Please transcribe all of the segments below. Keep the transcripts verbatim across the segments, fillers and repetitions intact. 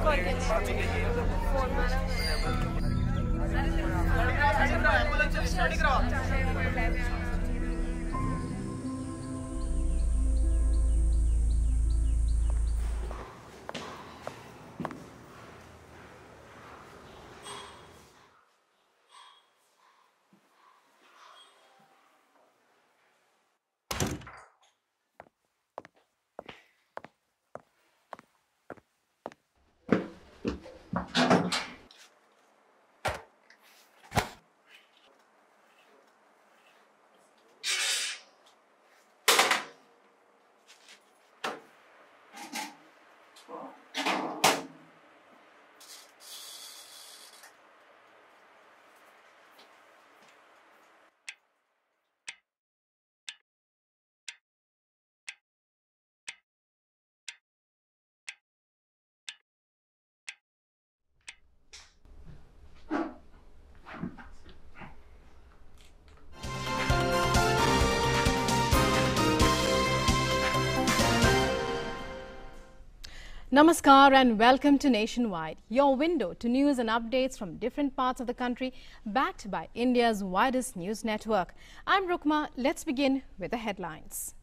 Namaskar and welcome to Nationwide, your window to news and updates from different parts of the country, backed by India's widest news network. I'm Rukma. Let's begin with the headlines.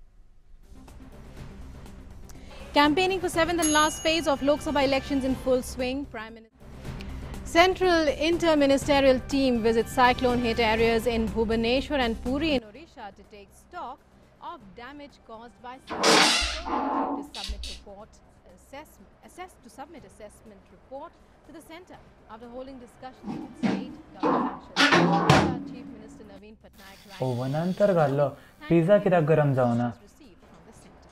Campaigning for seventh and last phase of Lok Sabha elections in full swing. Prime Minister Central Inter-Ministerial Team visits cyclone-hit areas in Bhubaneswar and Puri in Odisha to take stock of damage caused by cyclone. To submit report. Assessment, assess, to submit assessment report to the centre after holding discussions with state government officials. Chief Minister Naveen Patnaik Oh, vanantar gallo pizza kira garam jauna. Received from the centre.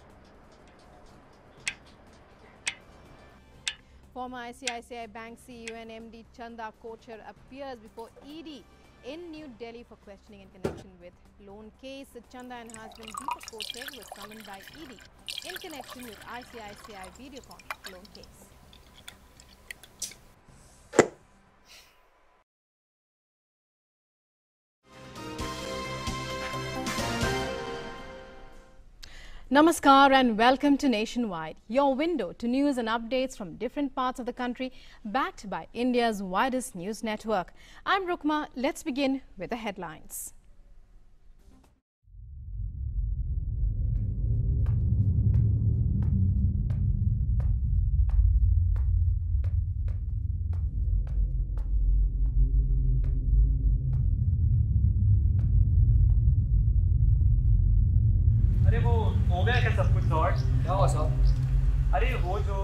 Former I C I C I Bank C E O and M D Chanda Kochhar appears before E D in New Delhi for questioning in connection with loan case. Chanda and husband Deepak Kochhar was summoned by E D in connection with I C I C I Videocon loan case. Namaskar and welcome to Nationwide, your window to news and updates from different parts of the country, backed by India's widest news network. I'm Rukma. Let's begin with the headlines. अरे वो हो गया क्या सब कुछ sort? क्या हुआ साहब? अरे वो जो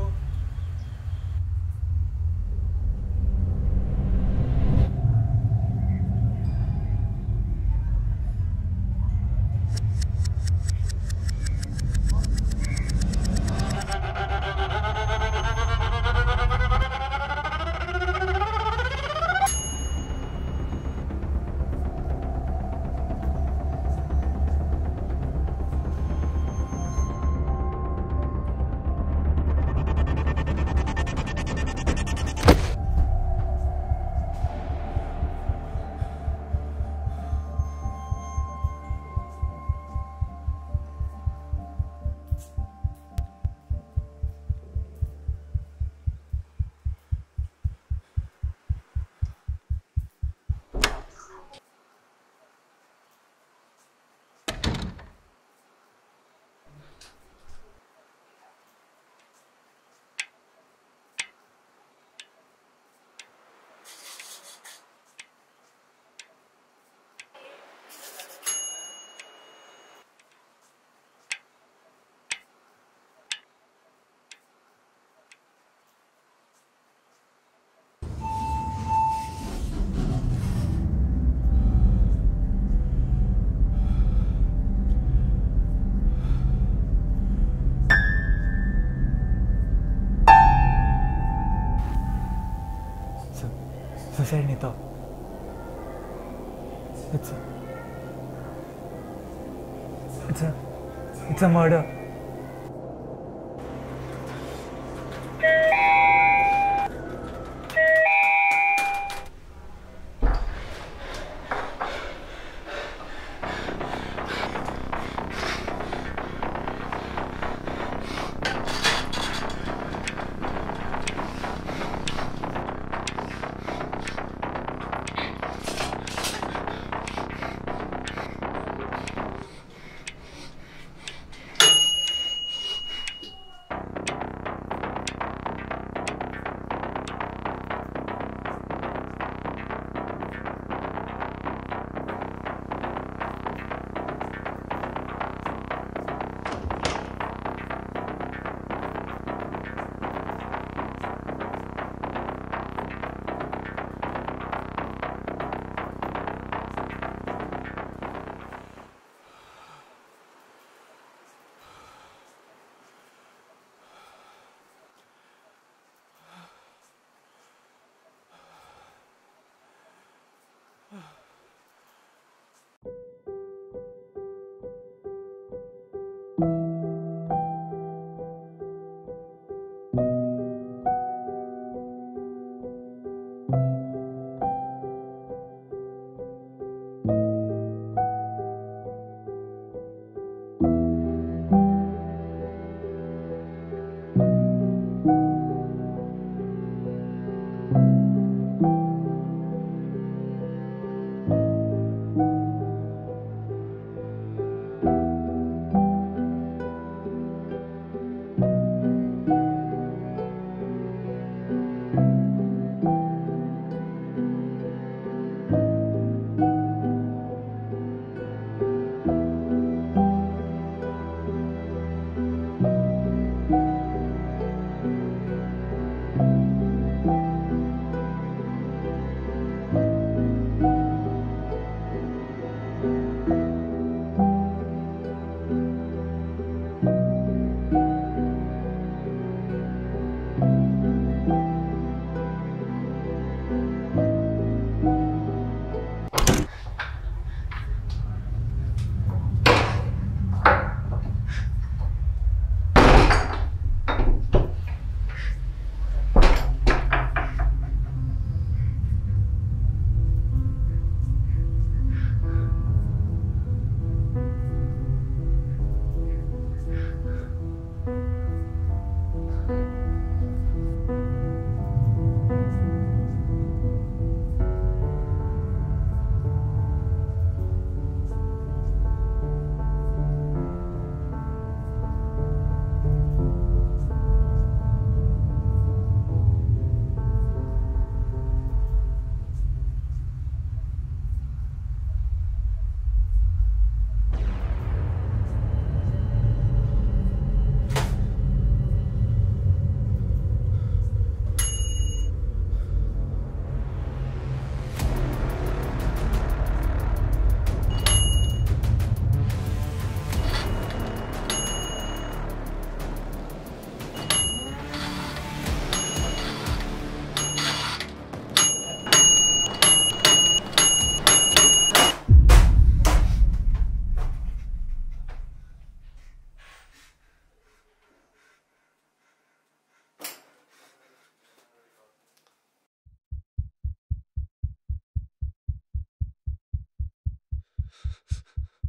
Suicide nito. It's a, it's a, it's a murder.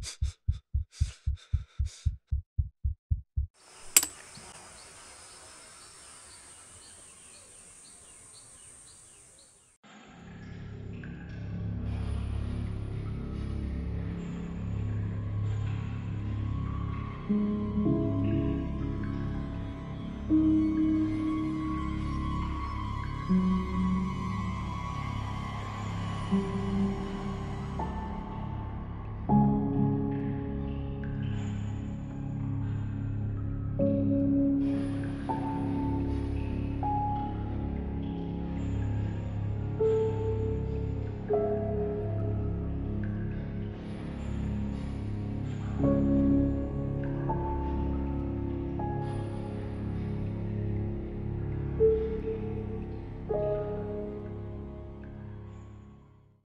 Thank you.